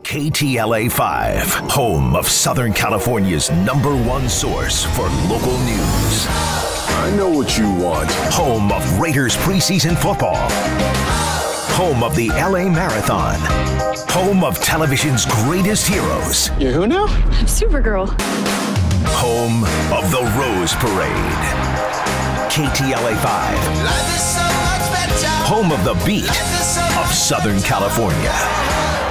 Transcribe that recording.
KTLA 5, home of Southern California's #1 source for local news. I know what you want. Home of Raiders preseason football. Home of the LA Marathon. Home of television's greatest heroes. You're who now? I'm Supergirl. Home of the Rose Parade. KTLA 5. Home of the Beat of Southern California.